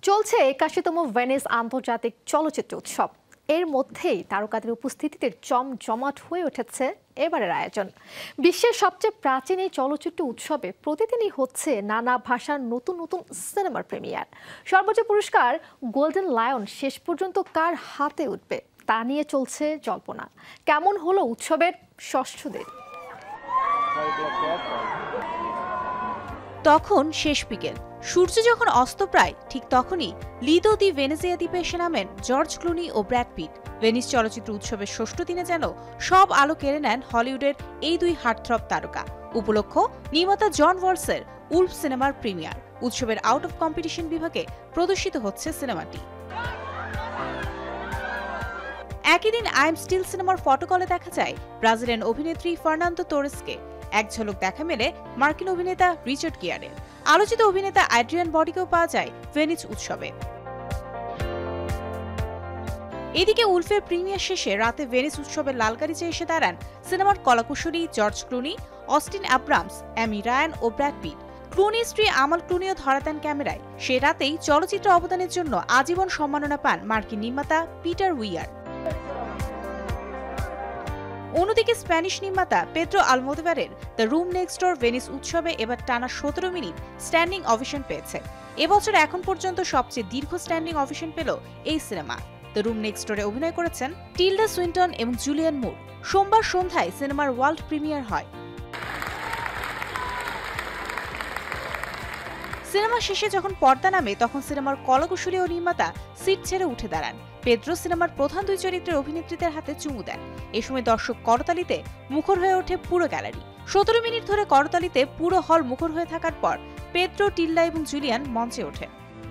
চলছে ৮১তম ভেনিস আন্তর্জাতিক চলচ্চিত্র উৎসব। এর মধ্যেই তারকাদের উপস্থিতিতে জমজমাট হয়ে উঠেছে এবারের আয়োজন। বিশ্বের সবচেয়ে প্রাচীন এই চলচ্চিত্র উৎসবে প্রতিদিনই হচ্ছে নানা ভাষার নতুন নতুন সিনেমার প্রিমিয়ার। সর্বোচ্চ পুরস্কার গোল্ডেন লায়ন শেষ পর্যন্ত কার হাতে উঠবে তা নিয়ে চলছে জল্পনা। কেমন হলো উৎসবের ষষ্ঠ দিন? তখন শেষ বিকেল, সূর্য যখন অস্তপ্রায়, ঠিক তখনই লিদো দি ভেনেজিয়া দ্বীপে এসে নামেন জর্জ ক্লুনি ও ব্র্যাড পিট। ভেনিস চলচ্চিত্র উৎসবের ষষ্ঠ দিনে যেন সব আলো কেড়ে নেন হলিউডের এই দুই হার্টথ্রব তারকা। উপলক্ষ নির্মাতা জন ওয়ালসের উলফ সিনেমার প্রিমিয়ার। উৎসবের আউট অফ কম্পিটিশন বিভাগে প্রদর্শিত হচ্ছে সিনেমাটি। একই দিন আই এম স্টিল সিনেমার ফটোকলে দেখা যায় ব্রাজিলিয়ান অভিনেত্রী ফার্নান্দো তোরেসকে। এক ঝলক দেখা মেলে মার্কিন অভিনেতা রিচার্ড গিয়ারের। আলোচিত অভিনেতা অ্যাড্রিয়ান বডিকেও পাওয়া যায় ভেনিস উৎসবে। এদিকে উলফের প্রিমিয়ার শেষে রাতে ভেনিস উৎসবের লালগাড়িতে এসে দাঁড়ান সিনেমার কলাকুশলী George Clooney, Austin Abrams, Amy Ryan ও ব্র্যাড পিট। ক্লুনির স্ত্রী আমাল ক্লুনিও ধরা দেন ক্যামেরায়। সে রাতেই চলচ্চিত্র অবদানের জন্য আজীবন সম্মাননা পান মার্কিন নির্মাতা পিটার উইয়ার। অন্যদিকে স্প্যানিশ নির্মাতা পেদ্রো আলমোদোভারের the room next door Venice উৎসবে এবার টানা ১৭ মিনিট স্ট্যান্ডিং ওভেশন পেয়েছে। এবছর এখন পর্যন্ত সবচেয়ে দীর্ঘ স্ট্যান্ডিং ওভেশন পেল এই সিনেমা। দ্য রুম নেক্সট ডোরে অভিনয় করেছেন টিলডা সুইনটন এবং জুলিয়ান মুর। সোমবার সন্ধ্যায় সিনেমার ওয়ার্ল্ড প্রিমিয়ার হয়। সিনেমা শেষে যখন পর্দা নামে তখন সিনেমার কলাকুশলী ও নির্মাতা সিট ছেড়ে উঠে দাঁড়ান। পেদ্রো সিনেমার প্রধান দুই চরিত্রের অভিনেত্রীদের হাতে চুমু দেন। এ সময় দর্শক করতালিতে মুখর হয়ে ওঠে পুরো গ্যালারি। ১৭ মিনিট ধরে করতালিতে পুরো হল মুখর হয়ে থাকার পর পেদ্রো, টিল্ডা এবং জুলিয়ান মঞ্চে ওঠেন।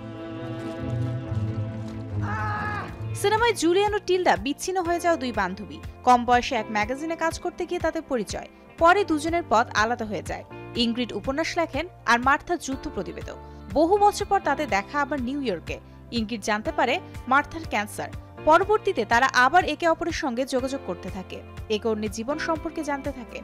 সিনেমায় জুলিয়ান ও টিল্ডা বিচ্ছিন্ন হয়ে যাওয়া দুই বান্ধবী। কম বয়সে এক ম্যাগাজিনে কাজ করতে গিয়ে তাদের পরিচয়। পরে দুজনের পথ আলাদা হয়ে যায়। ইংগ্রিড উপন্যাস লেখেন আর মার্থা যুদ্ধ প্রতিবেদক। বহু বছর পর তাদের দেখা আবার নিউ ইয়র্কে। ইংগ্রিড জানতে পারে মার্থার ক্যান্সার। পরবর্তীতে তারা আবার একে অপরের সঙ্গে যোগাযোগ করতে থাকে, একে অন্যের জীবন সম্পর্কে জানতে থাকে।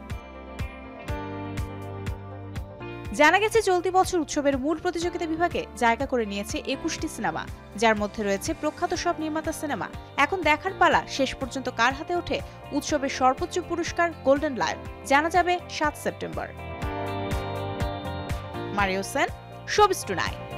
জানা গেছে চলতি বছর উৎসবের মূল প্রতিযোগিতা বিভাগে জায়গা করে নিয়েছে ২১টি সিনেমা, যার মধ্যে রয়েছে প্রখ্যাত সব নির্মাতা সিনেমা। এখন দেখার পালা শেষ পর্যন্ত কার হাতে ওঠে উৎসবের সর্বোচ্চ পুরস্কার গোল্ডেন লায়ন। জানা যাবে ৭ September. Mario Sen, showbiz tonight.